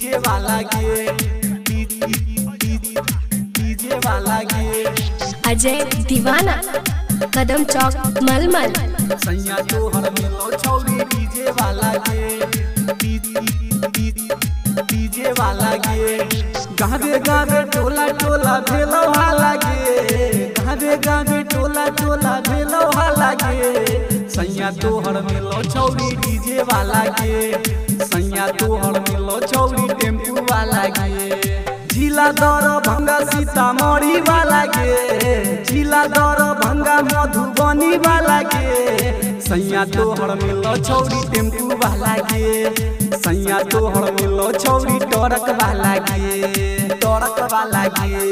DJ वाला गे, DJ वाला गे। अजय दीवाना कदम चौक मलमल। सैया तोहर मिलो छौरी डीजे वाला गे, डीजे वाला गे। गावे गावे टोला टोला भेलो हाला गे, गावे गावे टोला टोला भेलो हाला गे। सैया तोहर मिलो छौरी डीजे वाला गे, सैया तोहर मिलो छौरी टेम्पू वाला गे। जिला दरभंगा सीतामढ़ी वाला गे, जिला दरभंगा मधुबनी वाला गे। सैया तोहर मिलो छौरी टेम्पू वाला गे, सैया तोहर मिलो छौरी ट्रक वाला गे, ट्रक वाला गे।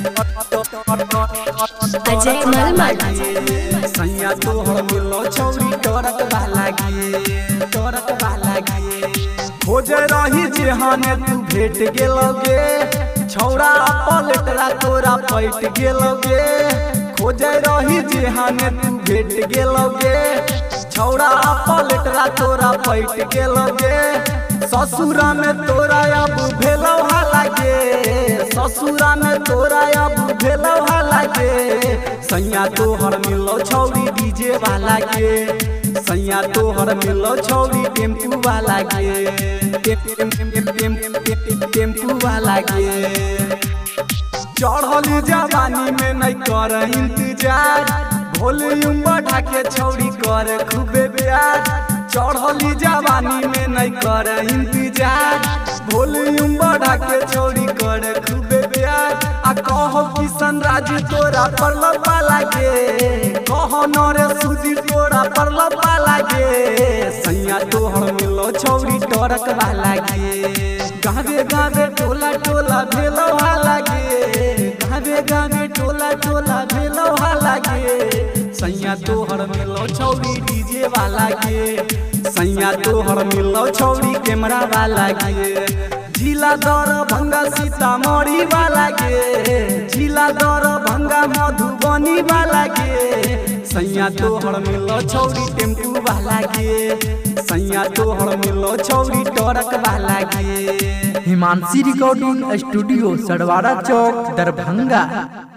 अजय मलमल। सैया तोहर मिलो छौरी ट्रक वाला गे, ट्रक वाला गे। खोज रही जेहाने तू भेट गेलोगे, छौरा पलटरा तोरा पैट गेलोगे। खोज रही जेहाने तू भेट गेलोगे, छौरा पलटरा तोरा पैट गेलोगे। ससुरा में तोरा अब भेलो हाला गे, ससुरा में तोरा अब भेलो हाला गे। सैया तोहर मिलो छौरी डीजे वाला गे, सैया तोहर मिलो छौरी टेम्पू वाला गे, टेम्पू वाला गे। चढ़ल जवानी में नहीं कर इंतजार, वॉल्यूम बढ़ा के छौरी कर खूबे प्यार। चढ़ल जवानी में नहीं कर इंतजार, वॉल्यूम बढ़ा के छौरी कर खूबे प्यार। आ कहो किशन राज तोरा पर लपा गे, कहो नरे सुधी तोरा पर लपा गे। सैया तोहर मिलो छौरी ट्रक वाला गे, गावे गावे टोला टोला भेलो हाला गे, गावे गावे टोला टोला भेलो हाला गे। सैया तोहर मिलो छौरी डीजे वाला गे, सैया तोहर मिलो छौरी कैमरा वाला गे। जिला दरभंगा सीतामढ़ी वाला गे, जिला दरभंगा मधुबनी वाला गे। सैया तोहर मिलो छौरी टेम्पू वाला गे, सैया तोहर मिलो छौरी ट्रक वाला गे। हिमांशी रिकॉर्डिंग स्टूडियो सड़वाड़ा चौक दरभंगा।